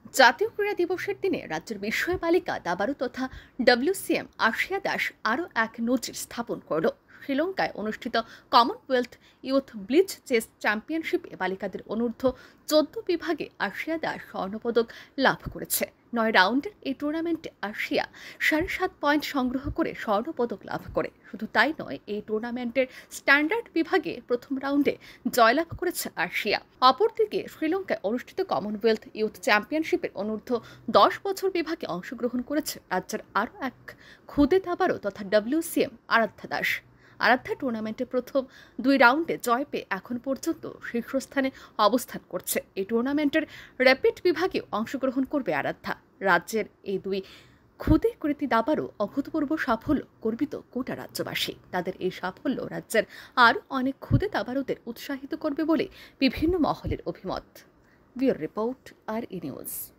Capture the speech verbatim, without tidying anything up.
জাতীয় ক্রীড়া দিবসের দিনে রাজ্যের বিস্ময় বালিকা দাবারু তথা ডব্লিউসিএম আশিয়া দাস আরও এক নজির স্থাপন করল। শ্রীলঙ্কায় অনুষ্ঠিত কমনওয়েলথ ইউথ ব্লিচ চেস চ্যাম্পিয়নশিপে বালিকাদের অনূর্ধ্ব চোদ্দ বিভাগে আশিয়া দাস স্বর্ণপদক লাভ করেছে। নয় রাউন্ডের এই টুর্নামেন্টে আশিয়া সাড়ে সাত পয়েন্ট সংগ্রহ করে স্বর্ণপদক লাভ করে। শুধু তাই নয়, এই টুর্নামেন্টের স্ট্যান্ডার্ড বিভাগে প্রথম রাউন্ডে জয়লাভ করেছে আশিয়া। অপরদিকে শ্রীলঙ্কায় অনুষ্ঠিত কমনওয়েলথ ইউথ চ্যাম্পিয়নশিপের অনূর্ধ্ব দশ বছর বিভাগে অংশগ্রহণ করেছে রাজ্যের আরও এক খুদে দাবারও তথা ডব্লিউসিএম আরাধ্যা দাস। আরাধ্যা টুর্নামেন্টে প্রথম দুই রাউন্ডে জয় পেয়ে এখন পর্যন্ত শীর্ষস্থানে অবস্থান করছে। এই টুর্নামেন্টের র্যাপিড বিভাগেও অংশগ্রহণ করবে আরাধ্যা। রাজ্যের এই দুই খুদে কৃতি দাবারও অভূতপূর্ব সাফল্য গর্বিত গোটা রাজ্যবাসী। তাদের এই সাফল্য রাজ্যের আরও অনেক খুদে দাবারুদের উৎসাহিত করবে বলে বিভিন্ন মহলের অভিমত। ব্যুরো রিপোর্ট, আর ই নিউজ।